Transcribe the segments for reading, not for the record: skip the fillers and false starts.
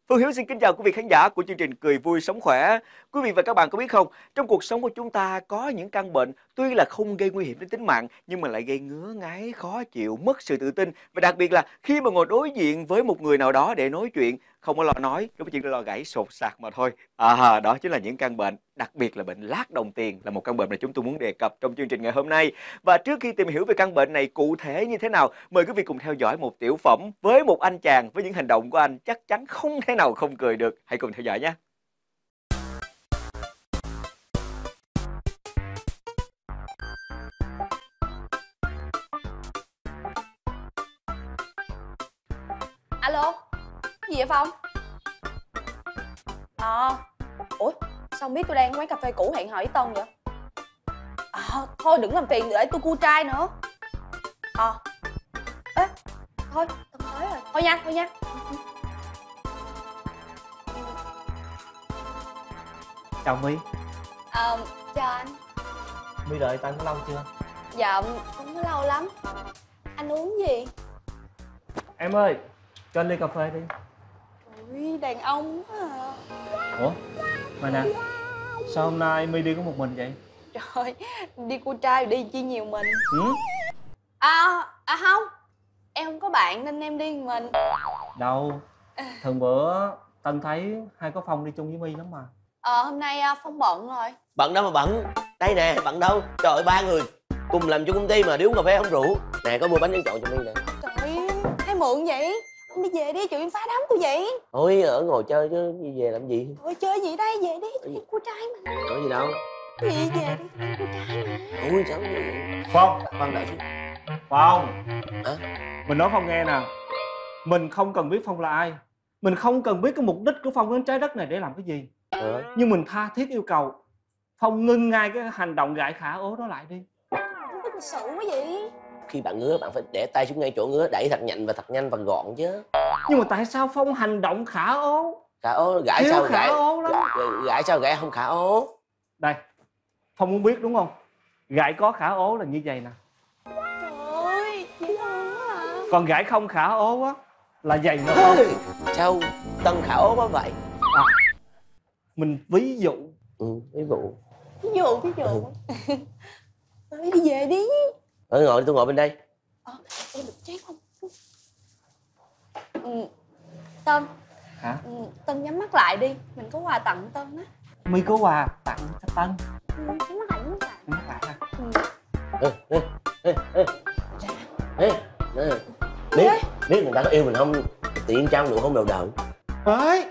Phương Hiếu xin kính chào quý vị khán giả của chương trình Cười Vui Sống Khỏe. Quý vị và các bạn có biết không, trong cuộc sống của chúng ta có những căn bệnh tuy là không gây nguy hiểm đến tính mạng nhưng mà lại gây ngứa ngáy, khó chịu, mất sự tự tin. Và đặc biệt là khi mà ngồi đối diện với một người nào đó để nói chuyện, không có lo nói, lúc chỉ lo gãy sột sạc mà thôi. Đó chính là những căn bệnh, đặc biệt là bệnh lát đồng tiền là một căn bệnh mà chúng tôi muốn đề cập trong chương trình ngày hôm nay. Và trước khi tìm hiểu về căn bệnh này cụ thể như thế nào, mời quý vị cùng theo dõi một tiểu phẩm với một anh chàng với những hành động của anh chắc chắn không thể nào không cười được. Hãy cùng theo dõi nhé. Alo, cái gì vậy Phong? Ủa, sao không biết tôi đang ở quán cà phê cũ hẹn hò với Tân vậy? Thôi đừng làm phiền, để tôi cua trai nữa. Ê, thôi, Tân tới rồi. Thôi nha. Chào My. Chào anh. My đợi Tân có lâu chưa? Dạ, không có lâu lắm. Anh uống gì? Em ơi, cho anh ly cà phê đi. Ui, đàn ông quá à. Ủa, mà nè, sao hôm nay My đi có một mình vậy? Trời, đi cua trai đi chi nhiều mình. Ừ? Không, em không có bạn nên em đi một mình. Đâu, thường bữa Tân thấy hai có Phong đi chung với My lắm mà. Hôm nay Phong bận rồi. Bận đâu mà bận. Đây nè, bận đâu. Trời ơi, ba người cùng làm chung công ty mà đi uống cà phê không rủ. Nè, có mua bánh tráng trộn cho My nè. Trời, hay mượn vậy? Anh đi về đi, chịu em phá đám tôi vậy. Thôi, ở ngồi chơi chứ đi về làm gì. Thôi chơi gì đây, về đi, đi cua trai mà. Có gì đâu. Gì về đi, đi cua trai mà. Ôi, sao vậy? Phong, Khoan đợi chút. Phong. Hả? Mình nói Phong nghe nè. Mình không cần biết Phong là ai. Mình không cần biết cái mục đích của Phong đến trái đất này để làm cái gì. Nhưng mình tha thiết yêu cầu Phong ngưng ngay cái hành động gãi khả ố đó lại đi. Không biết lịch sự quá vậy. Khi bạn ngứa, bạn phải để tay xuống ngay chỗ ngứa, đẩy thật nhanh và thật nhanh và gọn chứ. Nhưng mà tại sao Phong hành động khả ố? Khả ố, gãi Thiếu sao khả gãi. ố lắm. Gãi sao gãi không khả ố. Đây, Phong muốn biết đúng không? Gãi có khả ố là như vậy nè. Trời ơi, dễ thương quá à. Còn gãi không khả ố á là vậy nữa. Sao Tân khả ố quá vậy? Mình ví dụ. Ví dụ. Ví dụ. Thôi đi về đi. Ngồi, tôi ngồi bên đây. Em được chán không? Tân. Hả? Tân nhắm mắt lại đi, mình có quà tặng Tân á. My có quà tặng cho Tân. Nhắm mắt lại, nhắm mắt lại. Nhắm mắt lại ha. Biết người ta có yêu mình không, tiện trao nụ hôn đầu đời. Ê,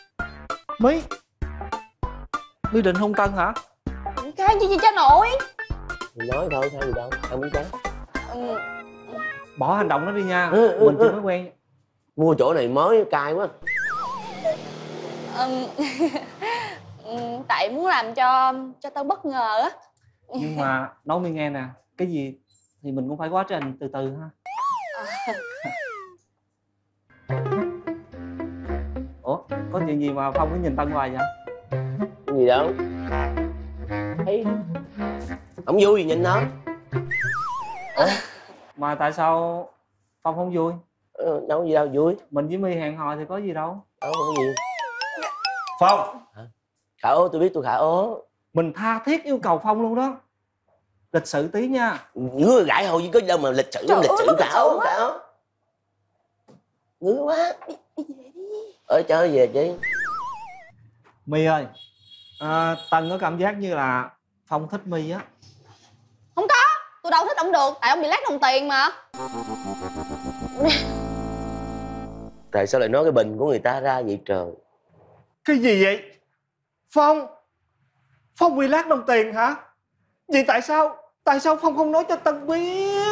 My định hôn Tân hả? Cái gì cha nội? Mình nói thôi, sao gì đâu, ăn miếng cháo. Bỏ hành động đó đi nha. Mình chưa mới quen. Mua chỗ này mới cay quá. Tại muốn làm cho Tân bất ngờ á. Nhưng mà nói My nghe nè, cái gì thì mình cũng phải quá trình từ từ ha. Ủa, có chuyện gì mà Phong cứ nhìn Tân hoài vậy? Gì đâu. Thấy không vui gì nhìn nó. Mà tại sao Phong không vui? Đâu có gì đâu, vui. Mình với My hẹn hò thì có gì đâu. Đâu không có gì. Phong. Khả ố, tôi biết tôi khả ố. Mình tha thiết yêu cầu Phong luôn đó. Lịch sự tí nha. Ngứa gãi hồi chứ có gì đâu mà lịch sự. Trời lịch ơi, sự khả ố, quá. khả ố. Ngứa quá. Đi về đi. Chơi về chứ. My ơi, Tân có cảm giác như là Phong thích My á. Không có, tôi đâu thích ông được, tại ông bị lát đồng tiền mà. Tại sao lại nói cái bình của người ta ra vậy trời? Cái gì vậy? Phong bị lát đồng tiền hả? Vậy tại sao Phong không nói cho Tân biết?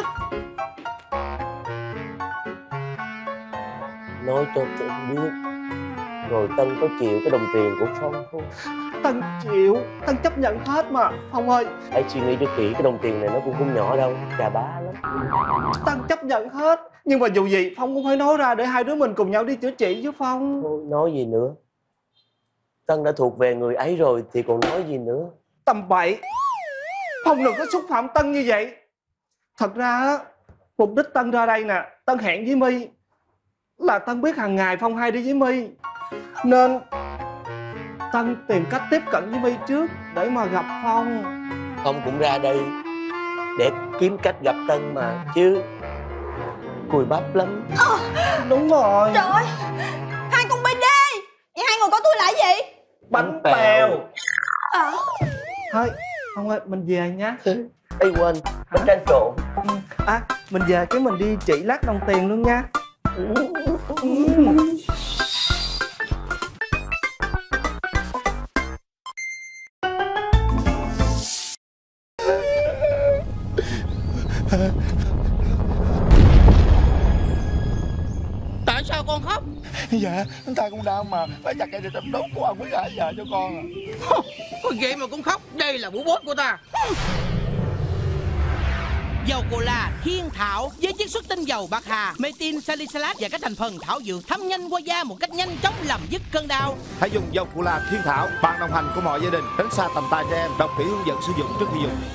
Nói cho Tân biết rồi Tân có chịu cái đồng tiền của Phong không? Tân chịu, Tân chấp nhận hết mà. Phong ơi, Hãy suy nghĩ cho kỹ, cái đồng tiền này nó cũng không nhỏ đâu, chà bá lắm. Tân chấp nhận hết. Nhưng mà dù gì Phong cũng phải nói ra để hai đứa mình cùng nhau đi chữa trị chứ Phong. Thôi, nói gì nữa. Tân đã thuộc về người ấy rồi thì còn nói gì nữa. Tầm bậy. Phong đừng có xúc phạm Tân như vậy. Thật ra á, mục đích Tân ra đây nè, Tân hẹn với My là Tân biết hàng ngày Phong hay đi với My. Nên Tân tìm cách tiếp cận với My trước để mà gặp Phong. Phong cũng ra đây để kiếm cách gặp Tân mà chứ. Cùi bắp lắm. Đúng rồi. Trời ơi, hai con BD. Vậy hai người có tôi lại gì? Bánh bèo. À, Thôi Phong ơi, mình về nhá. Ê quên, bánh tráng trộn. À, mình về cái mình đi chỉ lát đồng tiền luôn nha. Tại sao con khóc? Dạ, tay con đau mà phải chặt cây để tâm đốt của ông mới gả vợ cho con à. Có vậy mà cũng khóc. Đây là bố bốt của ta. Dầu Cola Thiên Thảo với chiết xuất tinh dầu bạc hà, metin, salicylic và các thành phần thảo dược thấm nhanh qua da một cách nhanh chóng làm dứt cơn đau. Hãy dùng dầu Cola Thiên Thảo, bạn đồng hành của mọi gia đình, tránh xa tầm tay trẻ em. Đọc kỹ hướng dẫn sử dụng trước khi dùng.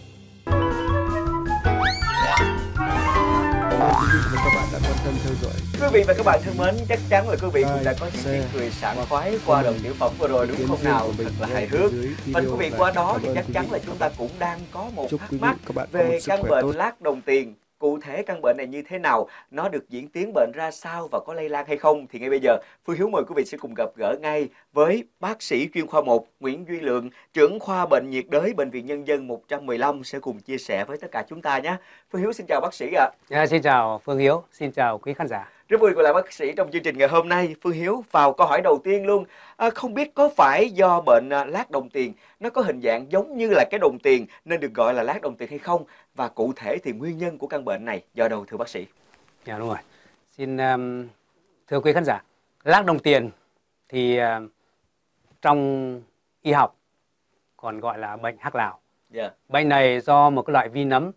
Quý vị và các bạn thân mến, chắc chắn là quý vị cũng đã có những tiếng cười sảng khoái qua đoạn tiểu phẩm vừa rồi đúng không nào? Thật là hài hước. Và quý vị qua đó thì chắc chắn là chúng ta cũng đang có một thắc mắc về căn bệnh lát đồng tiền. Cụ thể căn bệnh này như thế nào, nó được diễn tiến bệnh ra sao và có lây lan hay không? Thì ngay bây giờ, Phương Hiếu mời quý vị sẽ cùng gặp gỡ ngay với bác sĩ chuyên khoa 1 Nguyễn Duy Lượng, trưởng khoa bệnh nhiệt đới Bệnh viện Nhân dân 115 sẽ cùng chia sẻ với tất cả chúng ta nhé. Phương Hiếu xin chào bác sĩ ạ. Xin chào Phương Hiếu, xin chào quý khán giả. Rất vui gặp lại bác sĩ trong chương trình ngày hôm nay. Phương Hiếu, vào câu hỏi đầu tiên luôn, không biết có phải do bệnh lát đồng tiền nó có hình dạng giống như là cái đồng tiền nên được gọi là lát đồng tiền hay không? Và cụ thể thì nguyên nhân của căn bệnh này do đâu thưa bác sĩ? Dạ đúng rồi. Xin thưa quý khán giả, lát đồng tiền thì trong y học còn gọi là bệnh hắc lào. Yeah. Bệnh này do một cái loại vi nấm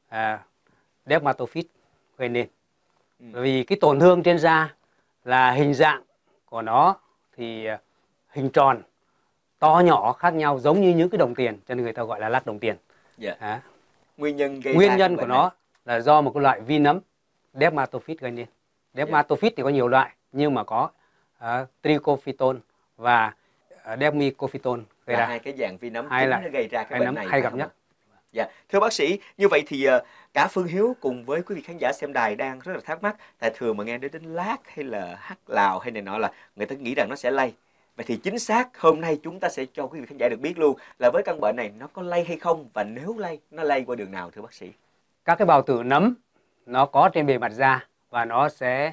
dermatophyt gây nên. Bởi vì cái tổn thương trên da là hình dạng của nó thì hình tròn, to nhỏ khác nhau giống như những cái đồng tiền, cho nên người ta gọi là lát đồng tiền. Yeah. Nguyên nhân của nó là do một cái loại vi nấm dermatophyt gây nên. Dermatophyt thì có nhiều loại, nhưng mà có trichophyton và dermicophyton gây ra. Hai cái dạng vi nấm chính nó gây ra cái bệnh này hay gặp nhất. Dạ, thưa bác sĩ, như vậy thì cả Phương Hiếu cùng với quý vị khán giả xem đài đang rất là thắc mắc, tại thường mà nghe đến lát hay là hắc lào hay này nọ là người ta nghĩ rằng nó sẽ lây. Vậy thì chính xác hôm nay chúng ta sẽ cho quý vị khán giả được biết luôn là với căn bệnh này nó có lây hay không, và nếu lây nó lây qua đường nào thưa bác sĩ? Các cái bào tử nấm nó có trên bề mặt da và nó sẽ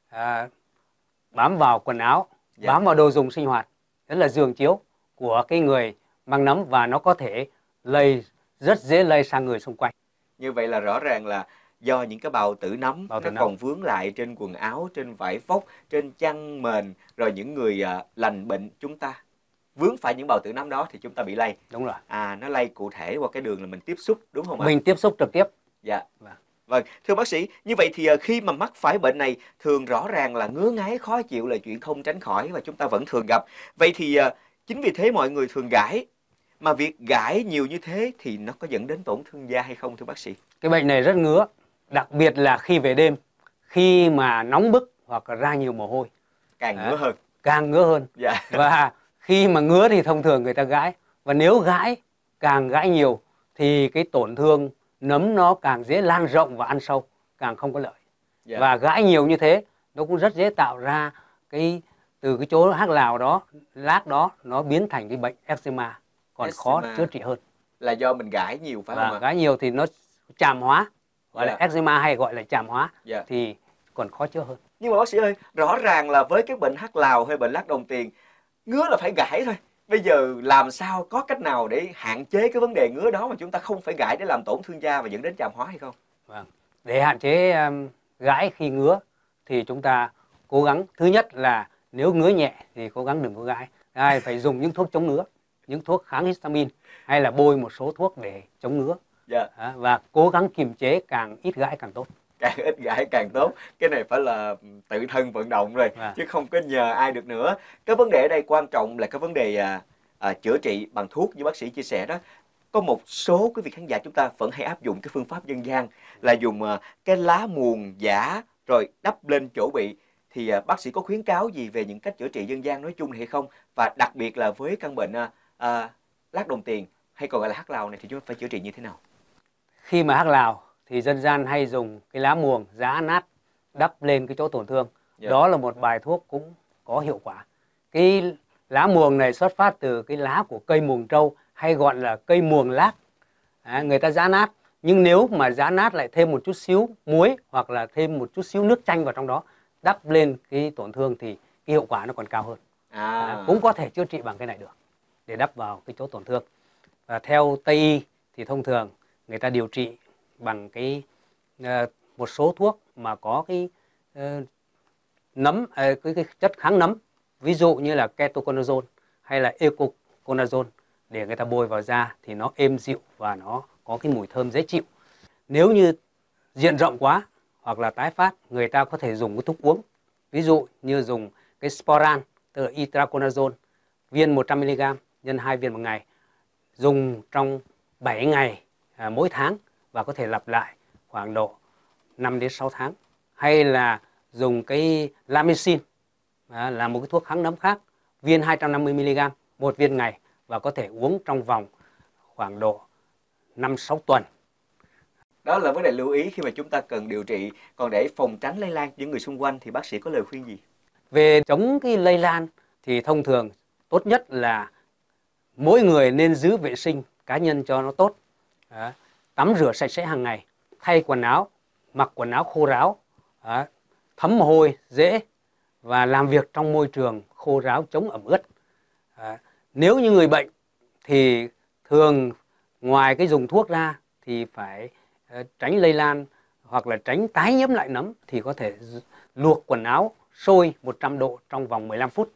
bám vào quần áo, bám vào đồ dùng sinh hoạt, đó là giường chiếu của cái người mang nấm, và nó có thể rất dễ lây sang người xung quanh. Như vậy là rõ ràng là do những cái bào tử nấm nó còn vướng lại trên quần áo, trên vải vóc, trên chăn mền, rồi những người lành bệnh chúng ta vướng phải những bào tử nấm đó thì chúng ta bị lây. Đúng rồi. Nó lây cụ thể qua cái đường là mình tiếp xúc đúng không ạ? Mình tiếp xúc trực tiếp. Dạ. Vâng, thưa bác sĩ, như vậy thì khi mà mắc phải bệnh này thường rõ ràng là ngứa ngáy khó chịu là chuyện không tránh khỏi và chúng ta vẫn thường gặp. Vậy thì chính vì thế mọi người thường gãi. Mà việc gãi nhiều như thế thì nó có dẫn đến tổn thương da hay không thưa bác sĩ? Cái bệnh này rất ngứa, đặc biệt là khi về đêm, khi mà nóng bức hoặc là ra nhiều mồ hôi. Càng ngứa hơn. Càng ngứa hơn. Dạ. Và khi mà ngứa thì thông thường người ta gãi. Và nếu càng gãi nhiều thì cái tổn thương nấm nó càng dễ lan rộng và ăn sâu, càng không có lợi. Dạ. Và gãi nhiều như thế nó cũng rất dễ tạo ra từ cái chỗ hắc lào đó, lát đó nó biến thành cái bệnh eczema, còn khó chữa trị hơn. Là do mình gãi nhiều phải không ạ? Gãi nhiều thì nó chàm hóa, gọi là eczema hay gọi là chàm hóa, thì còn khó chữa hơn. Nhưng mà bác sĩ ơi, rõ ràng là với cái bệnh hắc lào hay bệnh lát đồng tiền, ngứa là phải gãi thôi. Bây giờ làm sao có cách nào để hạn chế cái vấn đề ngứa đó mà chúng ta không phải gãi để làm tổn thương da và dẫn đến chàm hóa hay không? Vâng. Để hạn chế gãi khi ngứa thì chúng ta cố gắng, thứ nhất là nếu ngứa nhẹ thì cố gắng đừng có gãi. Hai, phải dùng những thuốc chống ngứa, những thuốc kháng histamine hay là bôi một số thuốc để chống ngứa. Và cố gắng kiềm chế, càng ít gãi càng tốt. Càng ít gãi càng tốt. Cái này phải là tự thân vận động rồi, chứ không có nhờ ai được nữa. Cái vấn đề ở đây quan trọng là cái vấn đề chữa trị bằng thuốc như bác sĩ chia sẻ đó. Có một số quý vị khán giả chúng ta vẫn hay áp dụng cái phương pháp dân gian là dùng cái lá muồng giả rồi đắp lên chỗ bị. thì bác sĩ có khuyến cáo gì về những cách chữa trị dân gian nói chung hay không? Và đặc biệt là với căn bệnh lát đồng tiền hay còn gọi là hắc lào này thì chúng ta phải chữa trị như thế nào? Khi mà hắc lào thì dân gian hay dùng cái lá muồng giã nát đắp lên cái chỗ tổn thương. Đó là một bài thuốc cũng có hiệu quả. Cái lá muồng này xuất phát từ cái lá của cây muồng trâu hay gọi là cây muồng lác. Người ta giã nát, nhưng nếu mà giã nát lại thêm một chút xíu muối hoặc là thêm một chút xíu nước chanh vào trong đó đắp lên cái tổn thương thì cái hiệu quả nó còn cao hơn. Cũng có thể chữa trị bằng cái này được, để đắp vào cái chỗ tổn thương. Và theo Tây y thì thông thường người ta điều trị bằng cái một số thuốc mà có cái nấm, cái chất kháng nấm, ví dụ như là ketoconazole hay là ecoconazole, để người ta bôi vào da thì nó êm dịu và nó có cái mùi thơm dễ chịu. Nếu như diện rộng quá hoặc là tái phát, người ta có thể dùng cái thuốc uống, ví dụ như dùng cái Sporan, tức là itraconazole, viên 100mg nhân 2 viên một ngày, dùng trong 7 ngày mỗi tháng và có thể lặp lại khoảng độ 5 đến 6 tháng. Hay là dùng cái Lamicin, là một cái thuốc kháng nấm khác, viên 250mg, một viên ngày và có thể uống trong vòng khoảng độ 5-6 tuần. Đó là vấn đề lưu ý khi mà chúng ta cần điều trị. Còn để phòng tránh lây lan những người xung quanh thì bác sĩ có lời khuyên gì? Về chống cái lây lan thì thông thường tốt nhất là mỗi người nên giữ vệ sinh cá nhân cho nó tốt. Tắm rửa sạch sẽ hàng ngày, thay quần áo, mặc quần áo khô ráo, thấm mồ hôi dễ và làm việc trong môi trường khô ráo chống ẩm ướt. Nếu như người bệnh thì thường ngoài cái dùng thuốc ra thì phải tránh lây lan hoặc là tránh tái nhiễm lại nấm, thì có thể luộc quần áo sôi 100 độ trong vòng 15 phút.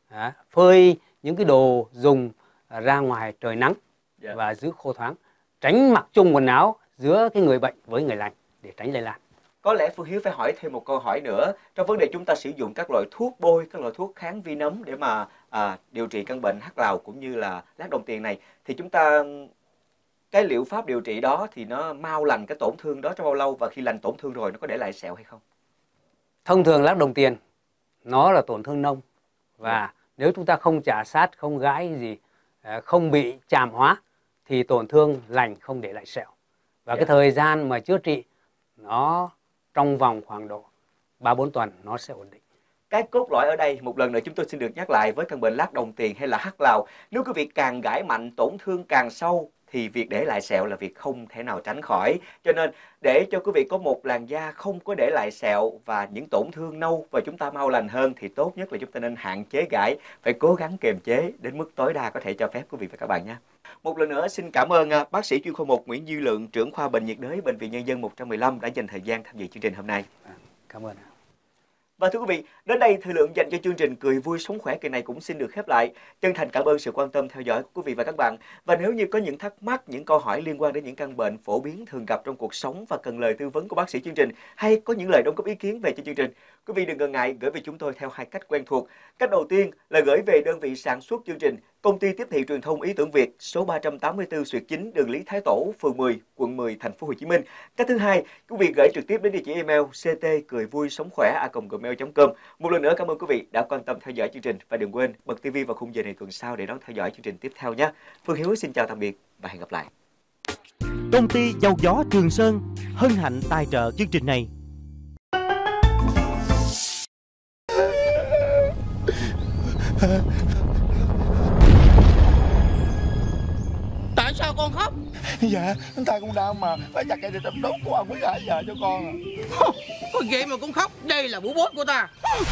Phơi những cái đồ dùng ra ngoài trời nắng và giữ khô thoáng. Tránh mặc chung quần áo giữa cái người bệnh với người lành để tránh lây lan. Có lẽ Phương Hiếu phải hỏi thêm một câu hỏi nữa. Trong vấn đề chúng ta sử dụng các loại thuốc bôi, các loại thuốc kháng vi nấm để mà điều trị căn bệnh hắc lào cũng như là lát đồng tiền này, thì chúng ta cái liệu pháp điều trị đó thì nó mau lành cái tổn thương đó trong bao lâu, và khi lành tổn thương rồi nó có để lại sẹo hay không? Thông thường lát đồng tiền nó là tổn thương nông, và nếu chúng ta không chà sát, không gãi gì, không bị chàm hóa thì tổn thương lành không để lại sẹo. Và cái thời gian mà chữa trị nó trong vòng khoảng độ 3-4 tuần nó sẽ ổn định. Cái cốt lõi ở đây, một lần nữa chúng tôi xin được nhắc lại, với căn bệnh lát đồng tiền hay là hắc lào, nếu quý vị càng gãi mạnh, tổn thương càng sâu thì việc để lại sẹo là việc không thể nào tránh khỏi. Cho nên để cho quý vị có một làn da không có để lại sẹo và những tổn thương nâu và chúng ta mau lành hơn thì tốt nhất là chúng ta nên hạn chế gãi, phải cố gắng kiềm chế đến mức tối đa có thể cho phép quý vị và các bạn nhé. Một lần nữa xin cảm ơn bác sĩ chuyên khoa 1 Nguyễn Duy Lượng, trưởng khoa bệnh nhiệt đới Bệnh viện Nhân dân 115 đã dành thời gian tham dự chương trình hôm nay. Cảm ơn. Và thưa quý vị, đến đây thời lượng dành cho chương trình Cười Vui Sống Khỏe kỳ này cũng xin được khép lại. Chân thành cảm ơn sự quan tâm theo dõi của quý vị và các bạn. Và nếu như có những thắc mắc, những câu hỏi liên quan đến những căn bệnh phổ biến thường gặp trong cuộc sống và cần lời tư vấn của bác sĩ chương trình, hay có những lời đóng góp ý kiến về cho chương trình, quý vị đừng ngần ngại gửi về chúng tôi theo hai cách quen thuộc. Cách đầu tiên là gửi về đơn vị sản xuất chương trình, Công ty Tiếp thị Truyền thông Ý Tưởng Việt, số 384/9 đường Lý Thái Tổ, phường 10, quận 10, thành phố Hồ Chí Minh. Cách thứ hai, quý vị gửi trực tiếp đến địa chỉ email ct.curvuisongkhỏe@gmail.com. Một lần nữa cảm ơn quý vị đã quan tâm theo dõi chương trình, và đừng quên bật TV vào khung giờ này tuần sau để đón theo dõi chương trình tiếp theo nhé. Phương Hiếu xin chào tạm biệt và hẹn gặp lại. Công ty Dầu Gió Trường Sơn hân hạnh tài trợ chương trình này. Tại sao con khóc? Dạ, tay con đau mà phải chặt cây để đâm đốt của ông mới gãi giờ cho con à. Vậy mà cũng khóc, đây là bủ bốt của ta.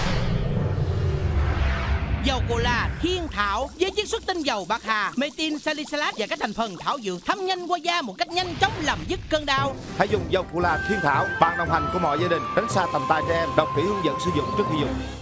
Dầu Cola Thiên Thảo với chiết xuất tinh dầu bạc hà, metin salicylat và các thành phần thảo dược thấm nhanh qua da một cách nhanh chóng làm dứt cơn đau. Hãy dùng dầu Cola Thiên Thảo, bạn đồng hành của mọi gia đình, tránh xa tầm tay trẻ em. Đọc kỹ hướng dẫn sử dụng trước khi dùng.